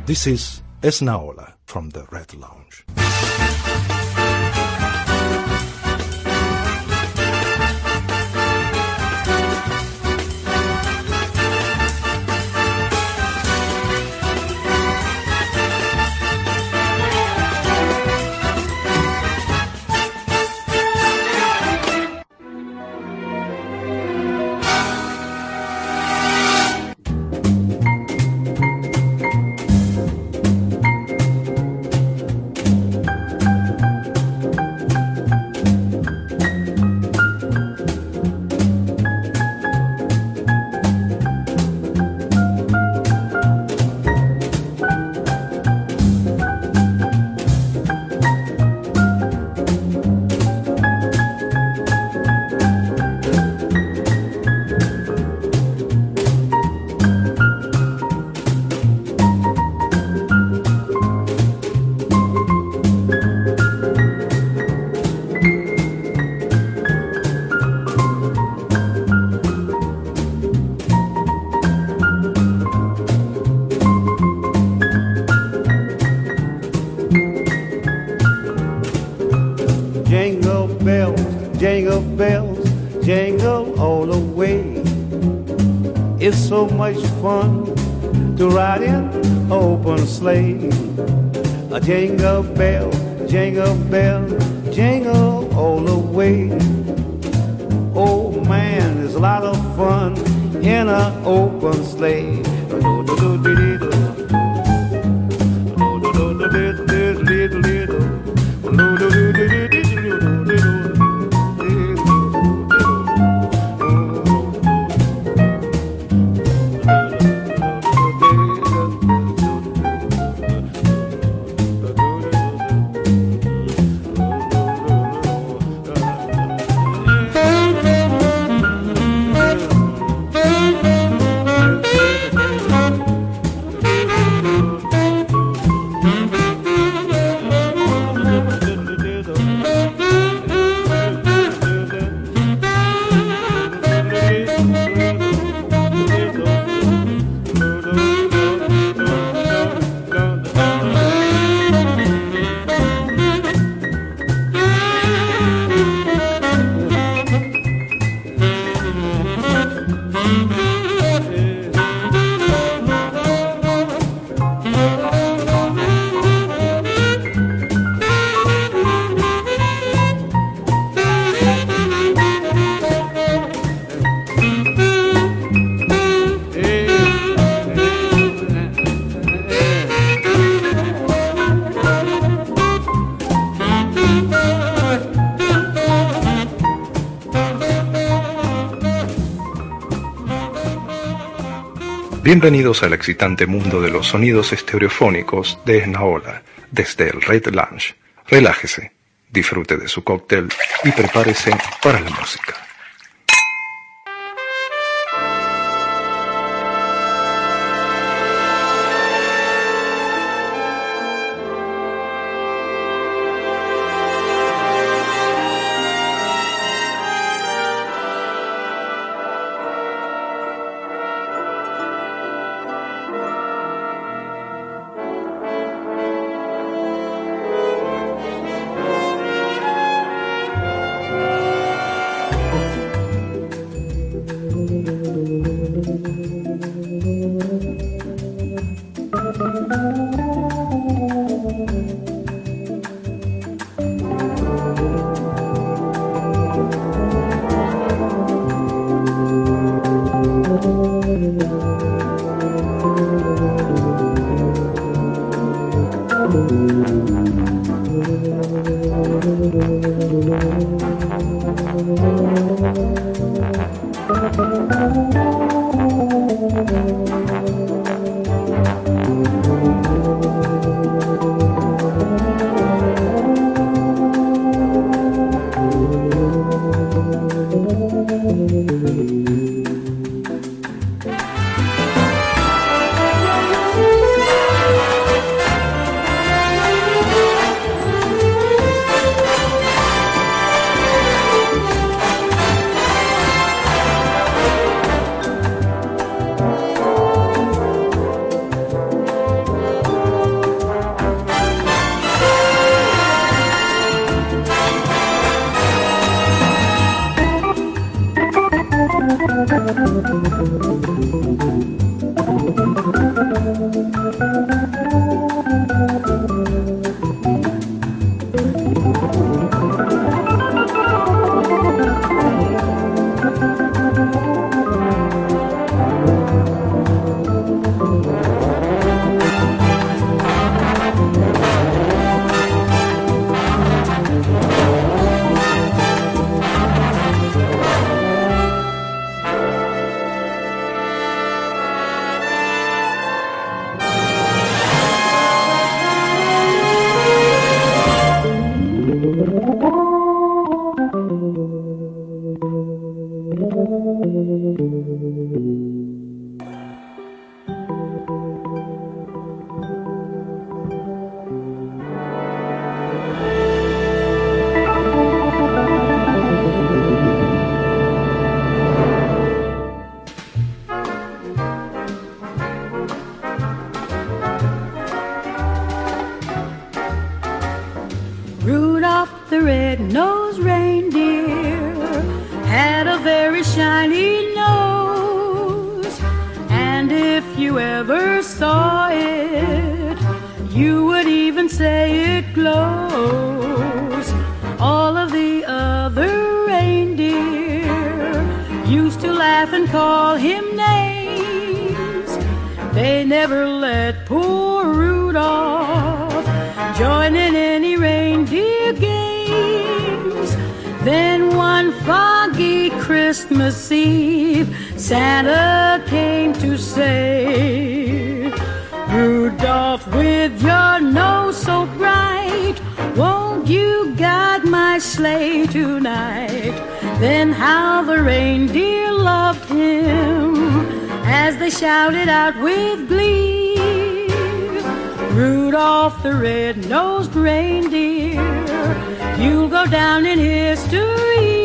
This is Esnaola from the Red Lounge. So much fun to ride in open sleigh. A jingle bell, jingle bell, jingle all the way. Oh man, there's a lot of fun in an open sleigh. Bienvenidos al excitante mundo de los sonidos estereofónicos de Esnaola, desde el Red Lounge. Relájese, disfrute de su cóctel y prepárese para la música. Rudolph the red-nosed reindeer had a very shiny nose, and if you ever saw it, you would even say it glows. All of the other reindeer used to laugh and call him names. They never let poor Rudolph join in any reindeer games. Then one foggy Christmas Eve, Santa came to say, Rudolph, with your nose so bright, won't you guide my sleigh tonight? Then how the reindeer loved him as they shouted out with glee, Rudolph the red-nosed reindeer, you'll go down in history.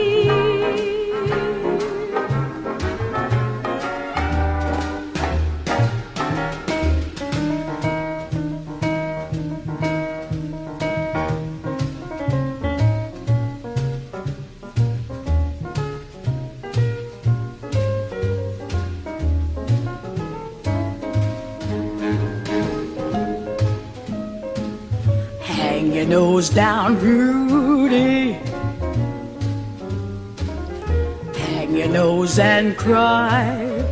Hang your nose down, Rudy. Hang your nose and cry.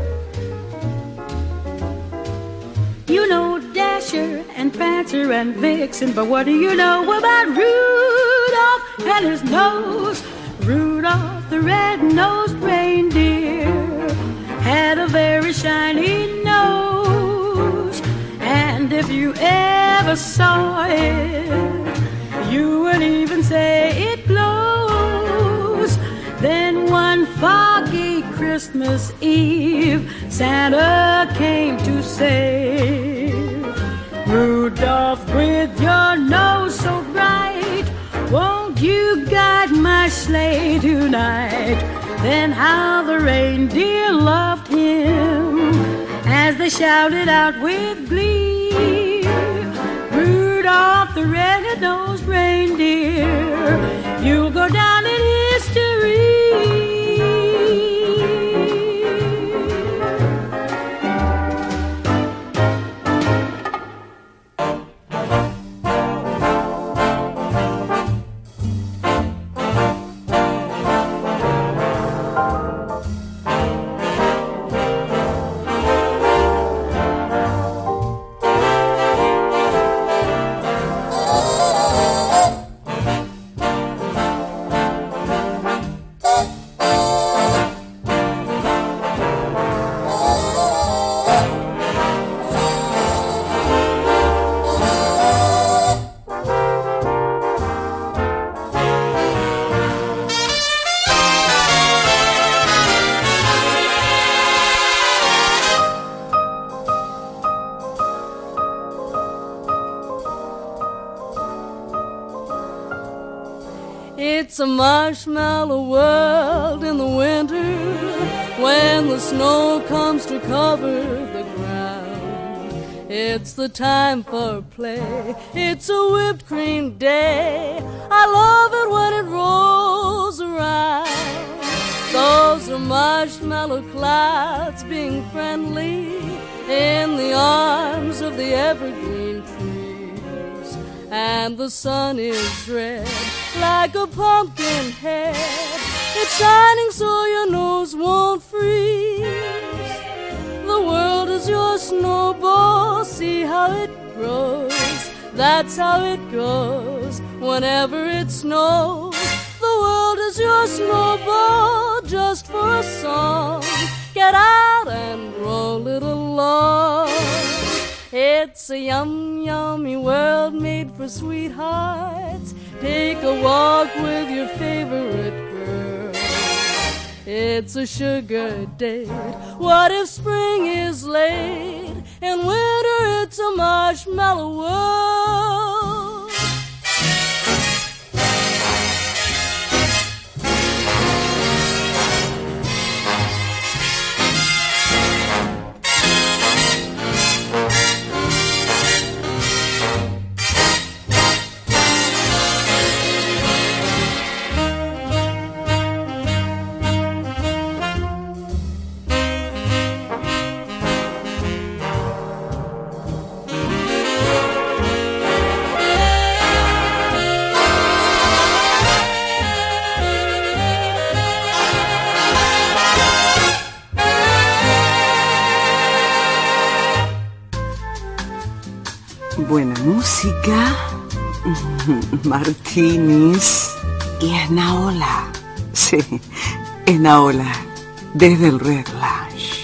You know Dasher and Prancer and Vixen, but what do you know about Rudolph and his nose? Rudolph the red-nosed reindeer had a very shiny nose, and if you ever saw it, you would even say it glows. Then one foggy Christmas Eve, Santa came to say, Rudolph, with your nose so bright, won't you guide my sleigh tonight? Then how the reindeer loved him as they shouted out with glee, Rudolph the red-nosed reindeer, you'll go down in history. It's a marshmallow world in the winter when the snow comes to cover the ground. It's the time for play, it's a whipped cream day. I love it when it rolls around. Those are marshmallow clouds being friendly, in the arms of the evergreen trees. And the sun is red like a pumpkin head. It's shining so your nose won't freeze. The world is your snowball, see how it grows. That's how it goes whenever it snows. The world is your snowball just for a song. Get out and roll it along. It's a yum, yummy world made for sweethearts. Take a walk with your favorite girl. It's a sugar date. What if spring is late? In winter it's a marshmallow world. Buena música, martinis y Esnaola. Sí, Esnaola, desde el Red Lounge.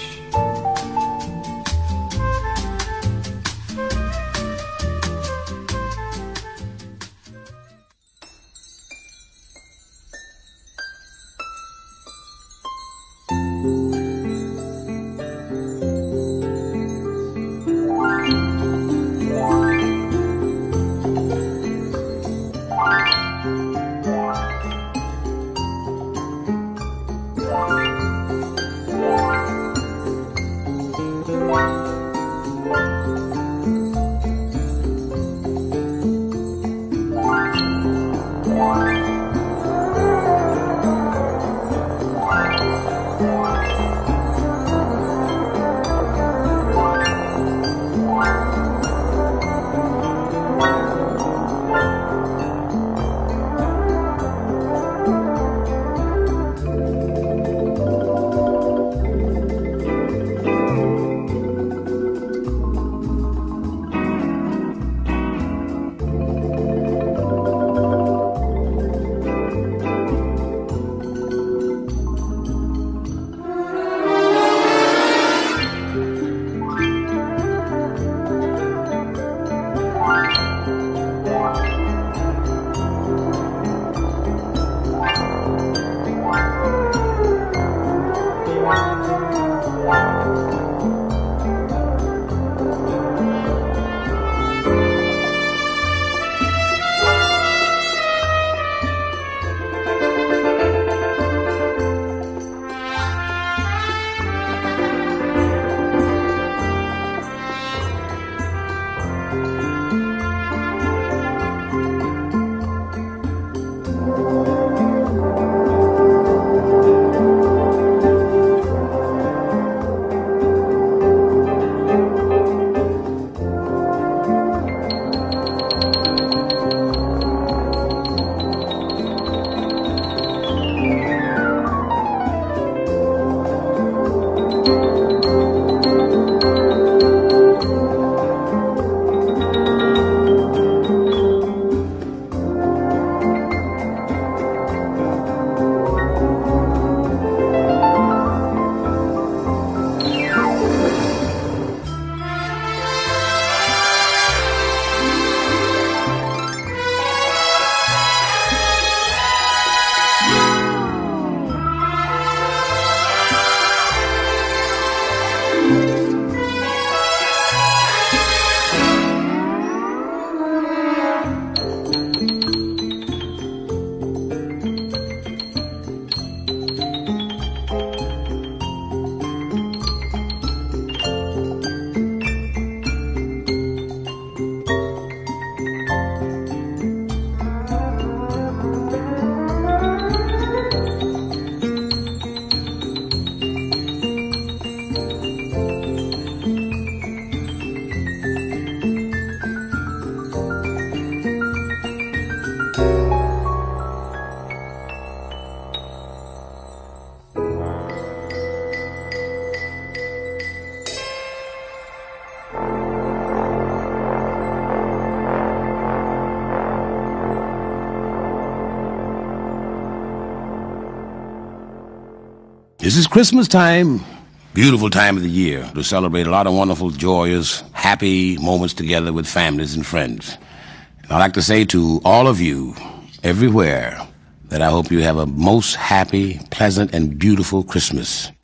This is Christmas time, beautiful time of the year to celebrate a lot of wonderful, joyous, happy moments together with families and friends. And I'd like to say to all of you, everywhere, that I hope you have a most happy, pleasant, and beautiful Christmas.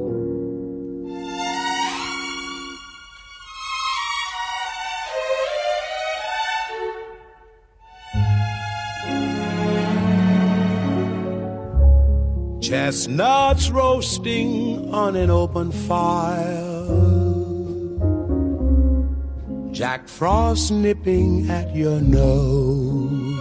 Chestnuts roasting on an open fire, Jack Frost nipping at your nose,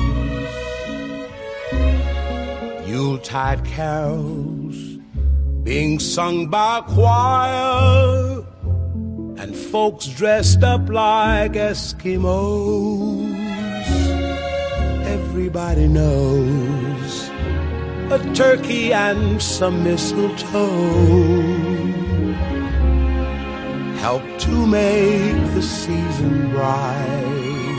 Yuletide carols being sung by a choir, and folks dressed up like Eskimos. Everybody knows a turkey and some mistletoe help to make the season bright.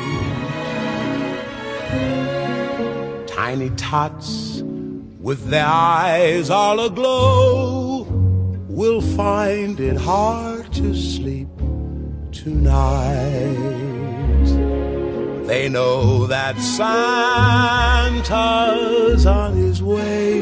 Tiny tots with their eyes all aglow will find it hard to sleep tonight. They know that Santa's on his way.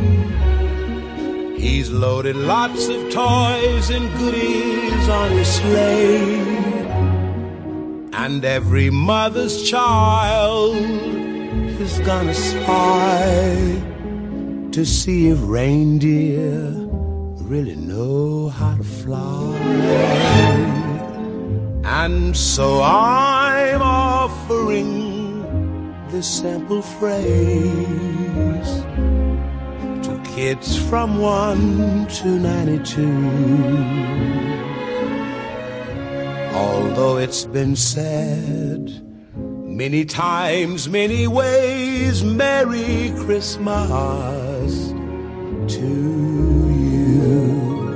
He's loaded lots of toys and goodies on his sleigh, and every mother's child is gonna spy to see if reindeer really know how to fly. And so I'm offering this simple phrase to kids from 1 to 92. Although it's been said many times, many ways, Merry Christmas to you.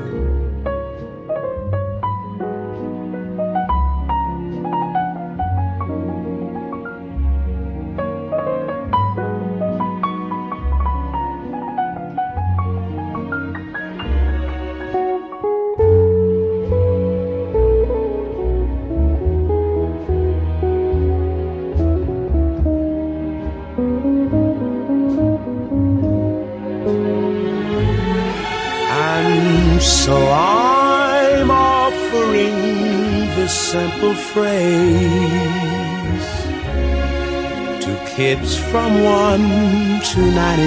So I'm offering this simple phrase to kids from 1 to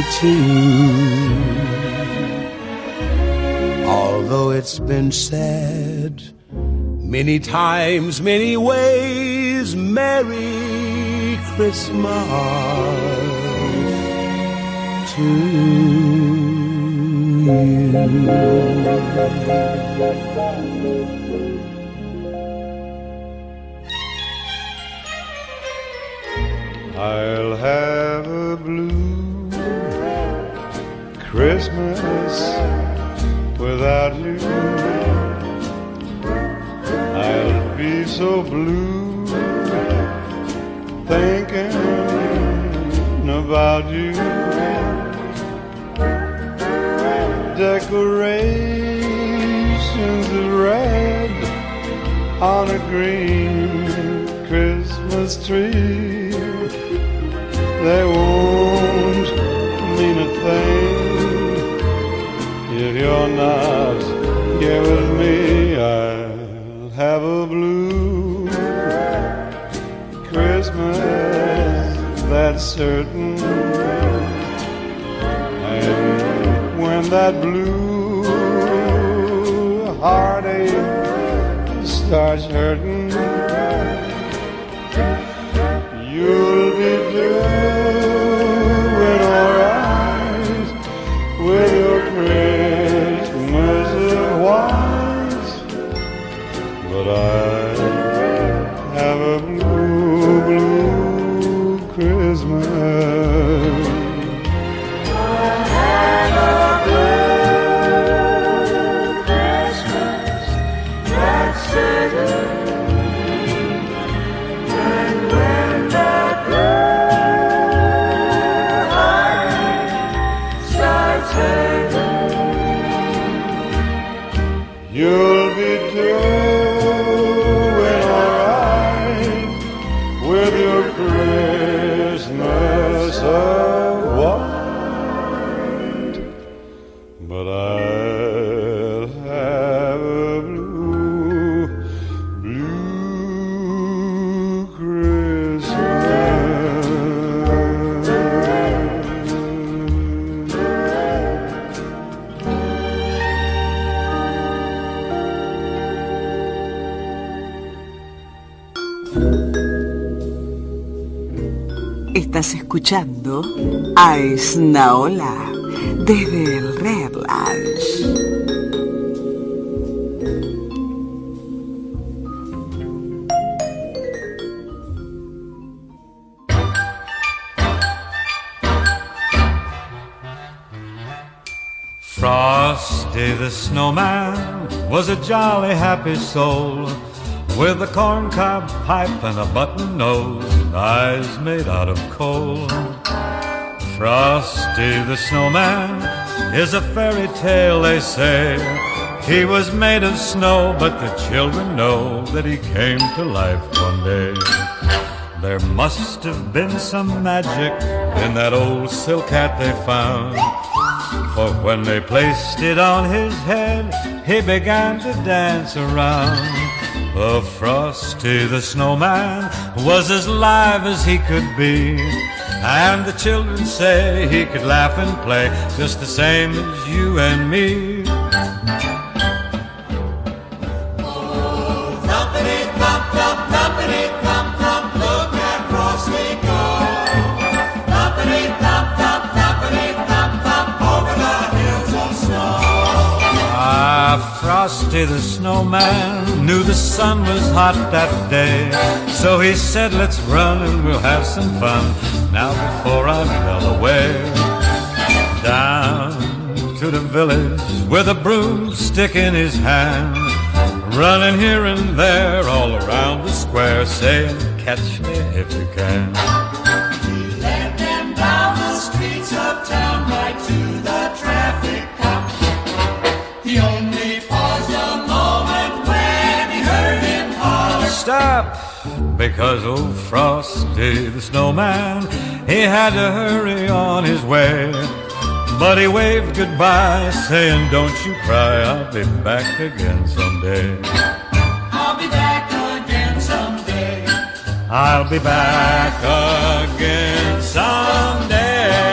92. Although it's been said many times, many ways, Merry Christmas to you. I'll have a blue Christmas without you. I'll be so blue thinking about you. Decorations of red on a green Christmas tree, they won't mean a thing if you're not here with me. I'll have a blue Christmas, that's certain. And when that blue heartache starts hurting, you'll be doing alright with your Christmas wise. But I have a blue, blue Christmas. Estás escuchando a Esnaola desde el Red Lounge. Frosty the Snowman was a jolly happy soul with a corncob pipe and a button nose and eyes made out of coal. Frosty the Snowman is a fairy tale, they say. He was made of snow, but the children know that he came to life one day. There must have been some magic in that old silk hat they found, for when they placed it on his head, he began to dance around. Oh, Frosty the Snowman was as live as he could be, and the children say he could laugh and play just the same as you and me. Oh, thumpity-thump, thump, thumpity-thump, thump, look at Frosty go. Thumpity-thump, thump, thumpity-thump, thump, over the hills of snow. Ah, Frosty the Snowman knew the sun was hot that day, so he said, let's run and we'll have some fun now before I melt away. Down to the village with a broomstick in his hand, running here and there all around the square, saying, catch me if you can. He led them down the streets of town right to the traffic cop. He only paused a moment when he heard him holler, stop! Because old Frosty the Snowman, he had to hurry on his way. But he waved goodbye, saying, don't you cry, I'll be back again someday. I'll be back again someday. I'll be back again someday.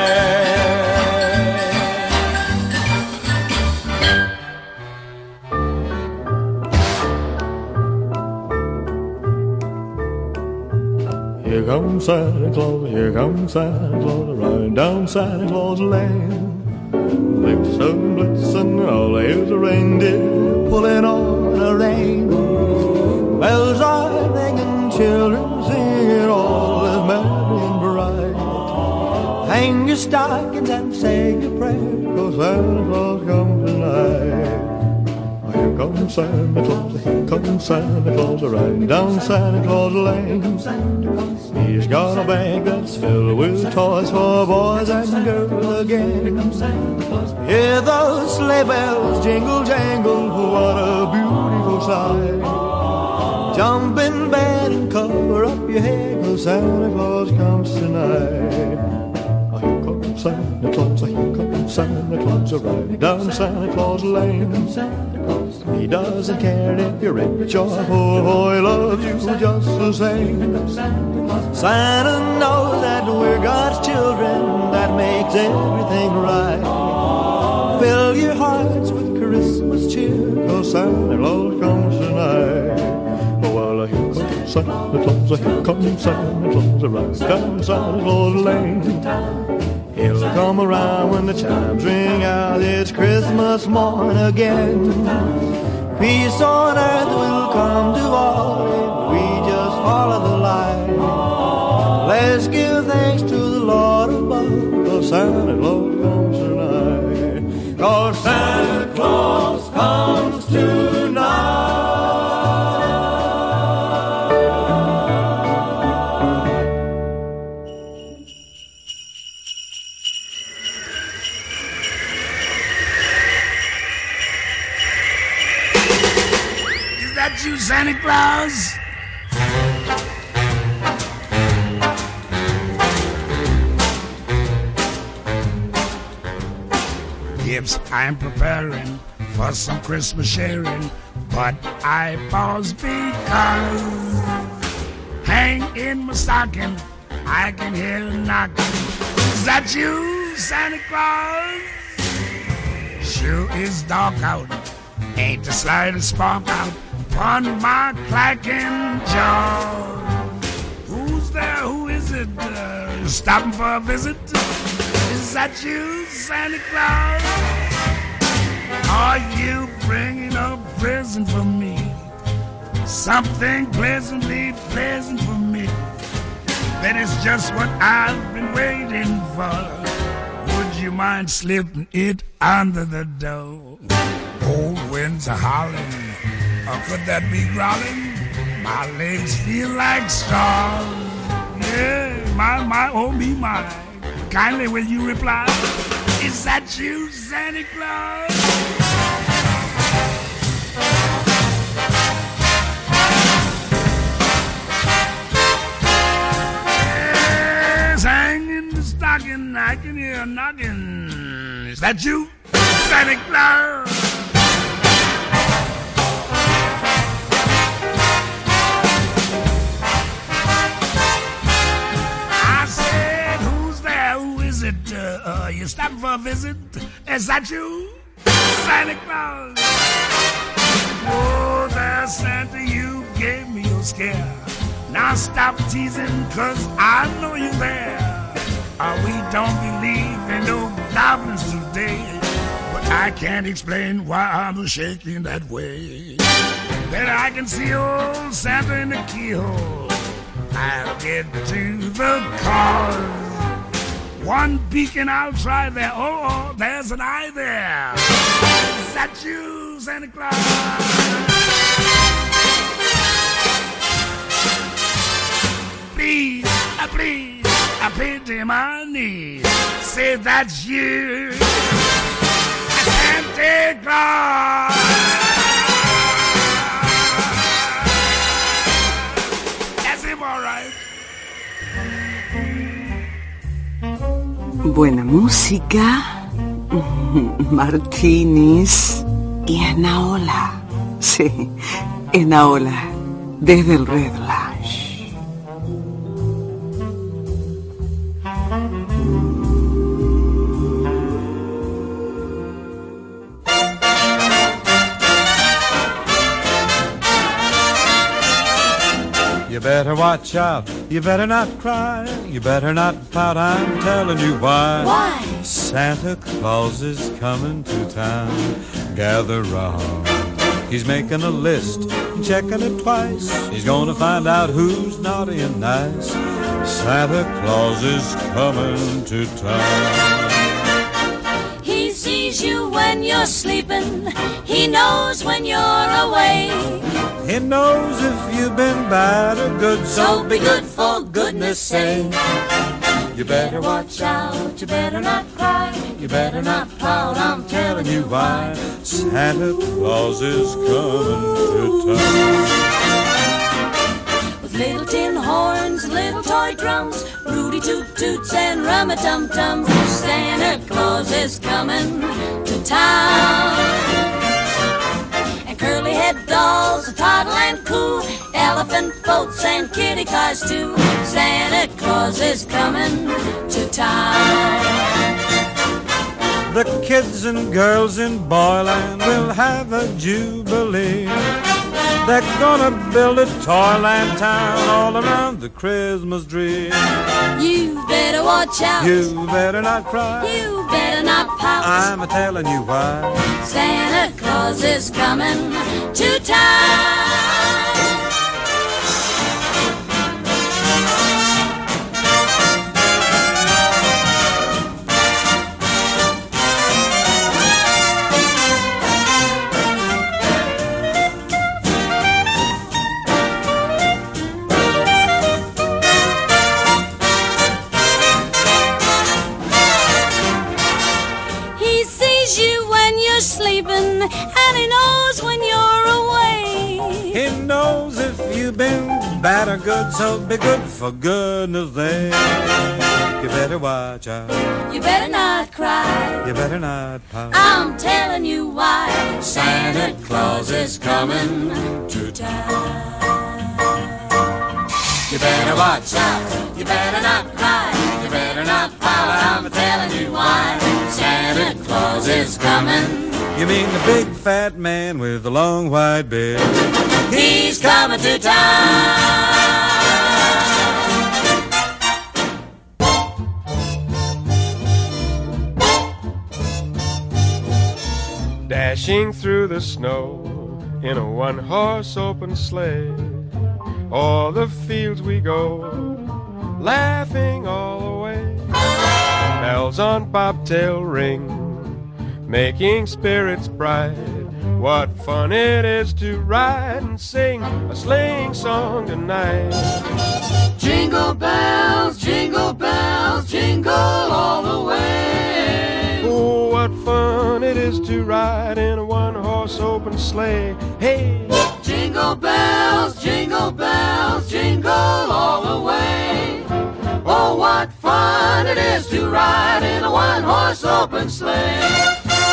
Here comes Santa Claus, riding down Santa Claus Lane. Blitzen, blitzen, all here's a reindeer pulling on a rein. Bells are ringing, children singing, all is merry and bright. Hang your stockings and say your prayer, 'cause Santa Claus comes tonight. Here comes Santa Claus, riding down Santa Claus Lane. He's got a bag that's filled with toys for boys and girls again. Hear those sleigh bells jingle, jangle, what a beautiful sight. Jump in bed and cover up your head, 'cause Santa Claus comes tonight. Here comes Santa Claus, riding down Santa Claus Lane. He doesn't care if you're rich or poor, for he loves you just the same. Santa knows that we're God's children, that makes everything right. Fill your hearts with Christmas cheer, 'cause Santa Claus comes tonight. Oh, well, here comes Santa Claus, riding down Santa Claus Lane. He'll come around when the chimes ring out, it's Christmas morn again. Peace on earth will come to all if we just follow the light. Let's give thanks to the Lord above, 'cause Santa Claus comes tonight. 'Cause Santa Claus comes tonight. You, Santa Claus? Yes, I'm preparing for some Christmas sharing, but I pause because hang in my stocking, I can hear a knocking. Is that you, Santa Claus? Sure is dark out, ain't the slightest spark out on my clacking jaw. stopping for a visit? Is that you, Santa Claus? Are you bringing a present for me? Something pleasantly pleasant for me. That is just what I've been waiting for. Would you mind slipping it under the door? Old winds are howling, or could that be growling? My legs feel like straws. Yeah, my, oh me, my. Kindly will you reply? Is that you, Santa Claus? Yes, hanging the stocking, I can hear a knocking. Is that you, Santa Claus? You stopping for a visit? Is that you, Santa Claus? Oh, there, Santa, you gave me your scare. Now stop teasing, 'cause I know you're there. We don't believe in no goblins today, but I can't explain why I'm shaking that way. Then I can see old Santa in the keyhole. I'll get to the cause. One beacon I'll try there. Oh, there's an eye there. Is that you, Santa Claus? Please, I pity my knees. Say that's you, Santa Claus. That's him, all right. Buena música, martinis y Anaola. Sí, Anaola, desde el Red Lounge. You better watch out, you better not cry, you better not pout, I'm telling you why. Why? Santa Claus is coming to town, gather round. He's making a list, checking it twice, he's gonna find out who's naughty and nice. Santa Claus is coming to town. He sees you when you're sleeping, he knows when you're awake. He knows if you've been bad or good, So be good for goodness sake. you better watch out, you better not cry, you better not pout, I'm telling you why. Santa Claus is coming to town. With little tin horns, little toy drums, Rudy Toot Toots and Rum-a-Tum-Tums, Santa Claus is coming to town. Curly-head dolls, a toddle and coo, elephant boats and kitty cars too. Santa Claus is coming to town. The kids and girls in Boyland will have a jubilee. They're gonna build a toyland town all around the Christmas tree. You better watch out. You better not cry. You better not pout. I'm a-telling you why. Santa Claus is coming to town. Sleeping, and he knows when you're away. He knows if you've been bad or good, so be good for goodness sake. You better watch out. You better not cry. You better not pout. I'm telling you why. Santa Claus is coming to town. You better watch out. You better not cry. You better not pout. I'm telling you why. Santa Claus is coming. You mean the big fat man with the long white beard? He's coming to town. dashing through the snow in a one-horse open sleigh. O'er the fields we go, laughing all the way. Bells on bobtail ring, making spirits bright. What fun it is to ride and sing a sleighing song tonight. Jingle bells, jingle all the way. Oh, what fun it is to ride in a one-horse open sleigh. Hey! Jingle bells, jingle all the way. Oh, what fun it is to ride in a one-horse open sleigh.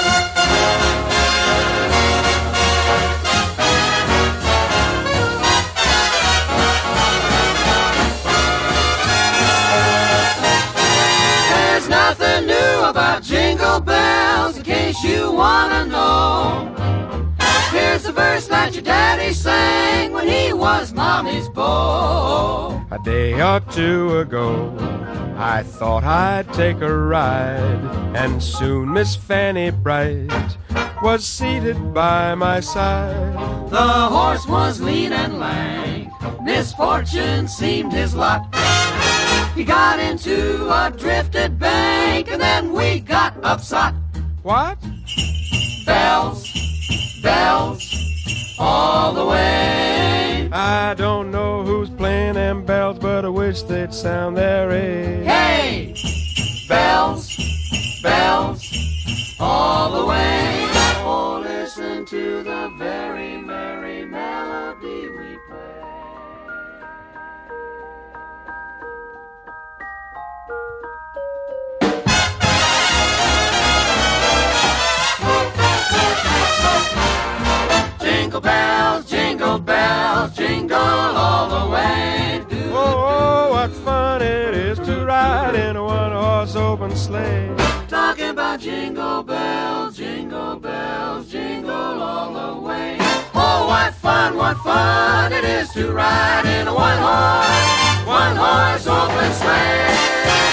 There's nothing new about jingle bells, in case you wanna know. Here's the verse that your daddy sang when he was mommy's beau. A day or two ago, I thought I'd take a ride, and soon Miss Fanny Bright was seated by my side. The horse was lean and lank, misfortune seemed his lot. He got into a drifted bank, and then we got upset. What? Bells, bells, all the way. I don't know who's playing them bells, but I wish they'd sound their age. Hey! Bells, bells, all the way. Oh, listen to the very merry melody we play. Jingle bells, jingle all the way. Oh, what fun it is to ride in a one-horse open sleigh. Talking about jingle bells, jingle all the way. Oh, what fun it is to ride in a one-horse open sleigh.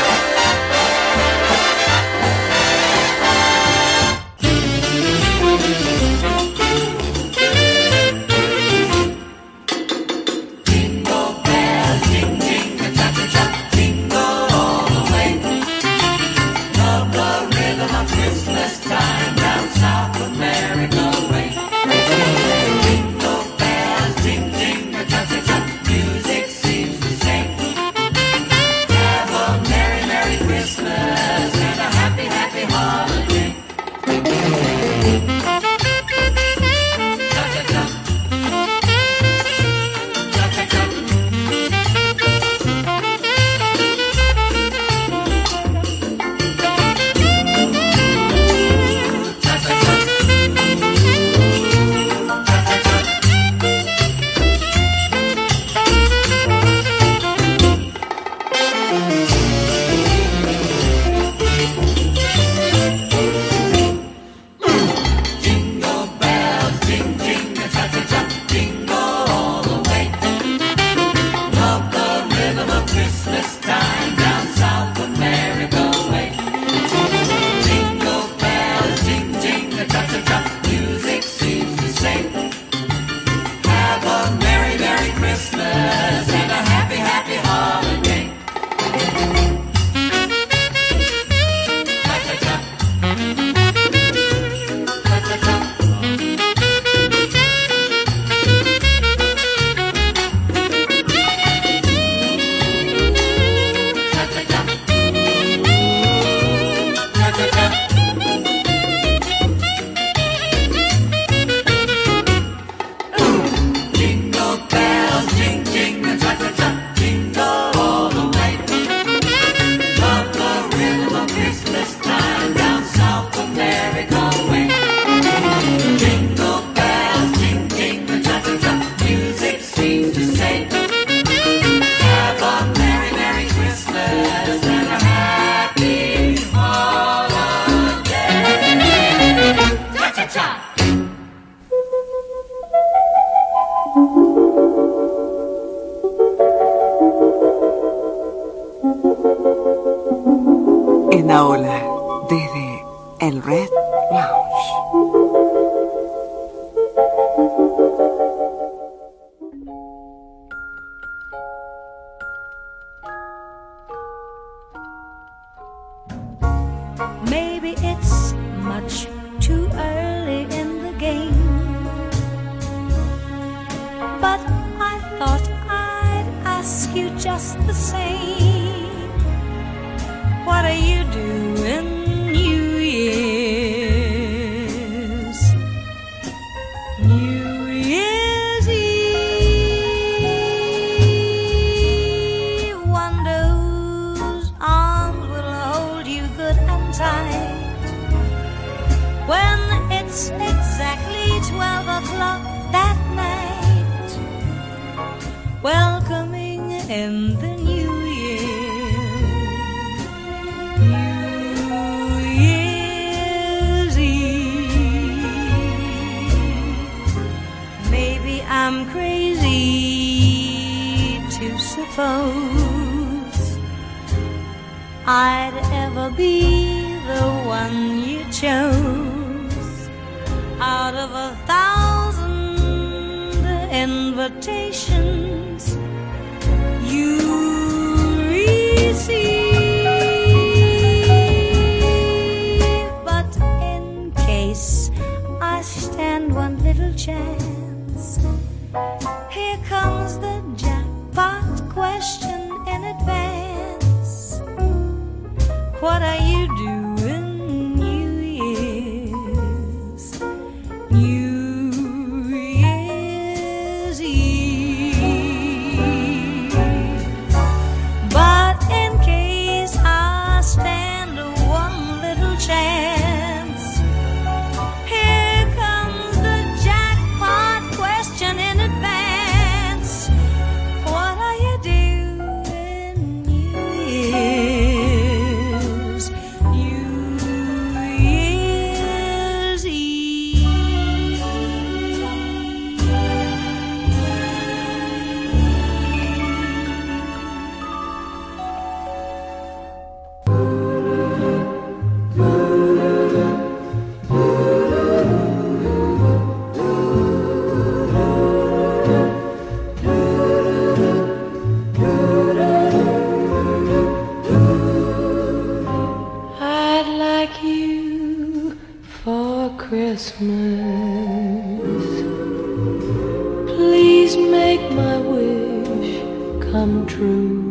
En la ola, desde el Red Lounge. much too early in the game. But I thought I'd ask you just the same. What are you doing New Year's? New Year's Eve. Wonder whose arms will hold you good and tight when it's exactly 12 o'clock that night, welcoming in the new year. New Year's Eve. Maybe I'm crazy to suppose I'd ever be the one you chose out of 1,000 invitations you receive. But in case I stand one little chance, here comes the jackpot question in advance. What are you doing New Year's? New Year's Eve. But in case I stand one little chance, here comes the jackpot question in advance. What are you doing New Year's? New Year's Eve. I'd like you for Christmas. Please make my wish come true.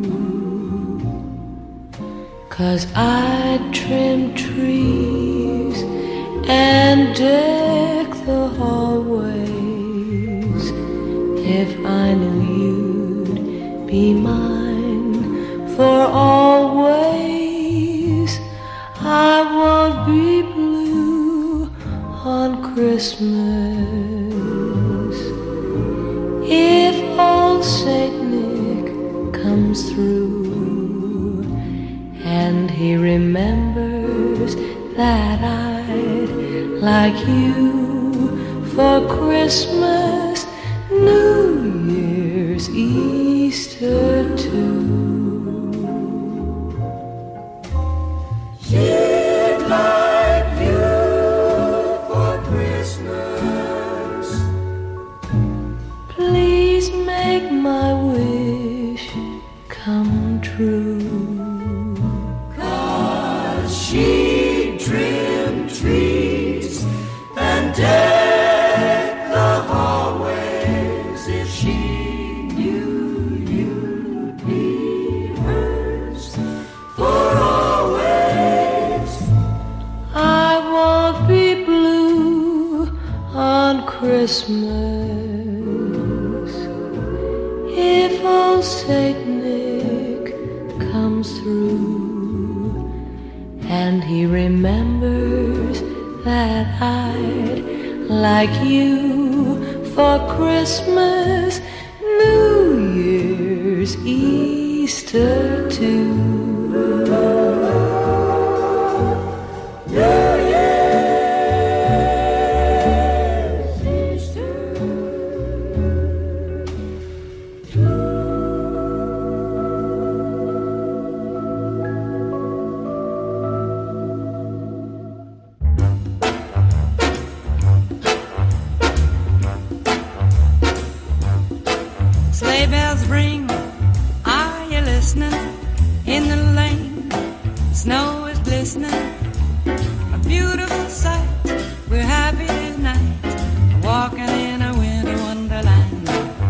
'Cause I'd trim trees and deck the hallways if I knew you'd be mine for always. I won't be blue on Christmas if old Saint Nick comes through and he remembers that I'd like you for Christmas, New Year's, Easter too. She'd like you for Christmas. Please make my wish come true. 'Cause she'd trim trees and deck the hallways if she knew you'd be hers for always. I won't be blue on Christmas if old Saint Nick comes through and he remembers that I'd like you for Christmas, New Year's, Easter too. Sleigh bells ring, are you listening? In the lane, snow is glistening. beautiful sight. We're happy tonight, walking in a winter wonderland.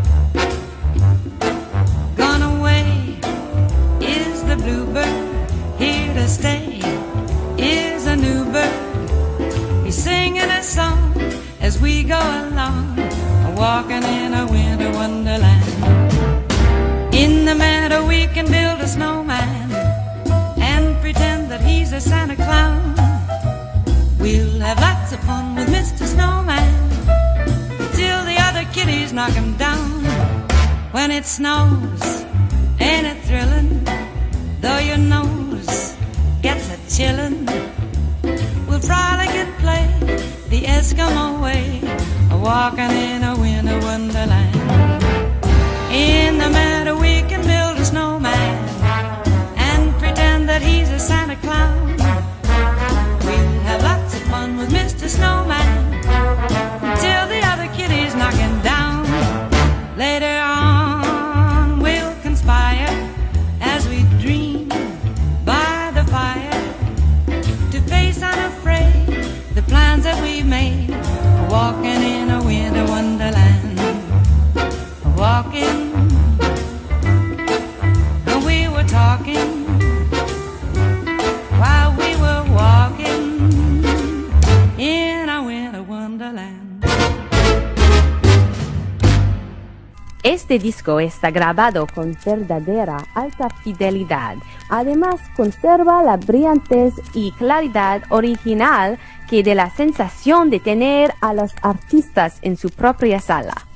Gone away is the bluebird, here to stay is a new bird. He's singing a song as we go along, walking in a winter wonderland. In the meadow we can build a snowman and pretend that he's a Santa Clown. We'll have lots of fun with Mr. Snowman till the other kitties knock him down. When it snows, ain't it thrilling? Though your nose gets a chillin', we'll frolic and play the Eskimo way, walking in a winter wonderland. In the meadow we can build a snowman and pretend that he's a Santa Clown. We'll have lots of fun with Mr. Snowman till the other kitties knock him down. Later on we'll conspire as we dream by the fire to face unafraid the plans that we've made, walking in a winter wonderland. Walking, and we were talking while we were walking in a winter wonderland. Este disco está grabado con verdadera alta fidelidad. Además, conserva la brillantez y claridad original que da la sensación de tener a los artistas en su propia sala.